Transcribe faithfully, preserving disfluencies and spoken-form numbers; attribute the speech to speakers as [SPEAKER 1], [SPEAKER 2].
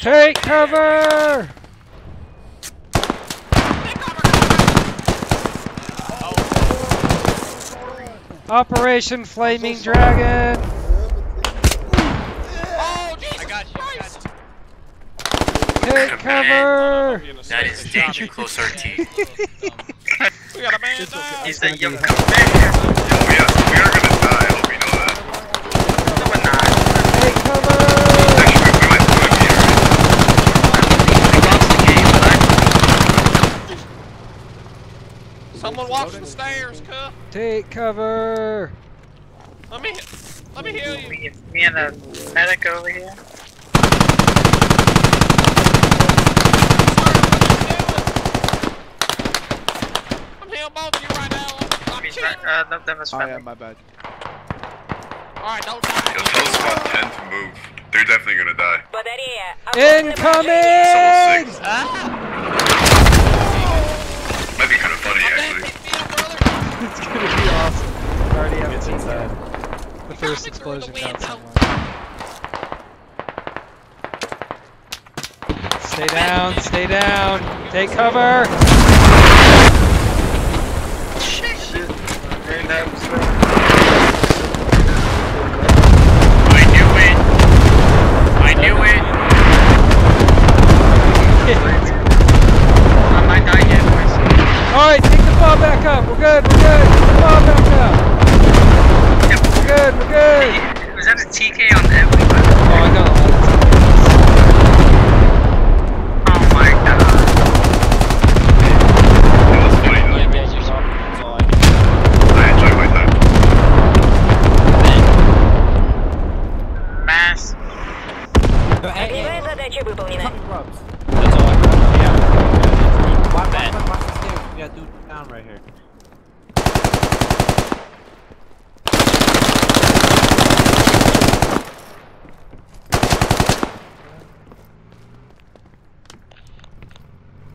[SPEAKER 1] Take cover! Operation Flaming Dragon!
[SPEAKER 2] Oh, Jesus I got you, I got you.
[SPEAKER 1] Take cover!
[SPEAKER 3] That is danger close R T.
[SPEAKER 2] We got a man down.
[SPEAKER 3] He's a young man.
[SPEAKER 4] Yo, we are, we are gonna die, I hope you know that.
[SPEAKER 3] No, we're not.
[SPEAKER 1] Take cover!
[SPEAKER 4] Actually, we might put him here.
[SPEAKER 3] I lost the game, but
[SPEAKER 2] Someone watch the stairs, cuh.
[SPEAKER 1] Take cover!
[SPEAKER 2] Let me, let me heal you.
[SPEAKER 3] me, me and a medic over here.
[SPEAKER 2] I'm healing both of you right now. I'm
[SPEAKER 3] He's
[SPEAKER 2] killing.
[SPEAKER 3] right, uh, no, that was
[SPEAKER 5] Oh
[SPEAKER 3] friendly.
[SPEAKER 5] yeah, my bad.
[SPEAKER 2] Alright, don't
[SPEAKER 4] Yo,
[SPEAKER 2] die.
[SPEAKER 4] tell squad ten to move. They're definitely gonna die.
[SPEAKER 1] Incoming!
[SPEAKER 4] Someone six.
[SPEAKER 2] Ah!
[SPEAKER 4] Might be kind of funny, actually.
[SPEAKER 1] It's gonna be awesome. I already have it inside. The first explosion got someone. Stay down, stay down. Take cover!
[SPEAKER 3] I knew it! I knew it! I might die yet, boys.
[SPEAKER 1] Alright, take the ball back up. We're good, we're good. Take the ball back up.
[SPEAKER 3] Yep.
[SPEAKER 1] We're good, we're good.
[SPEAKER 3] Was that a T K on everybody?
[SPEAKER 1] Oh, I got a lot of
[SPEAKER 3] Oh my god.
[SPEAKER 4] It was funny, though. I enjoy my time.
[SPEAKER 3] Mass.
[SPEAKER 6] Огневая задача выполнена.
[SPEAKER 5] That's all I got. Yeah. Watch, watch, watch the stairs. We got dude down right here.